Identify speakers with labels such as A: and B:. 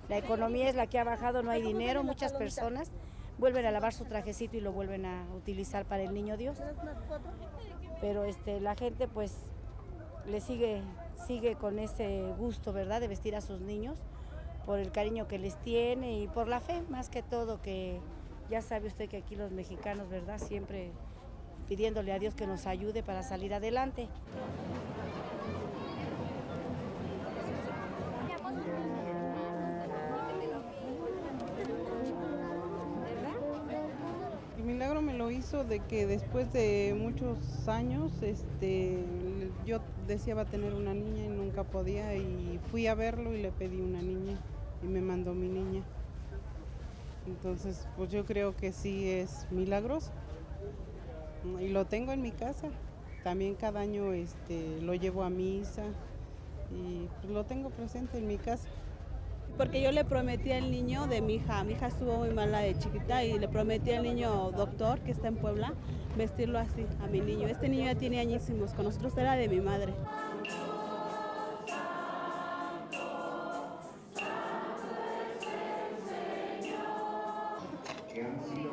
A: La economía es la que ha bajado, no hay dinero, muchas personas vuelven a lavar su trajecito y lo vuelven a utilizar para el niño Dios. Pero la gente pues le sigue con ese gusto, ¿verdad?, de vestir a sus niños, por el cariño que les tiene y por la fe, más que todo, que ya sabe usted que aquí los mexicanos, ¿verdad?, siempre pidiéndole a Dios que nos ayude para salir adelante.
B: El milagro me lo hizo de que después de muchos años, yo deseaba tener una niña y nunca podía, y fui a verlo y le pedí una niña y me mandó mi niña. Entonces, pues yo creo que sí es milagroso y lo tengo en mi casa. También cada año lo llevo a misa y pues lo tengo presente en mi casa.
C: Porque yo le prometí al niño de mi hija estuvo muy mala de chiquita y le prometí al niño doctor que está en Puebla vestirlo así a mi niño. Este niño ya tiene añísimos, con nosotros era de mi madre.
D: Que han sido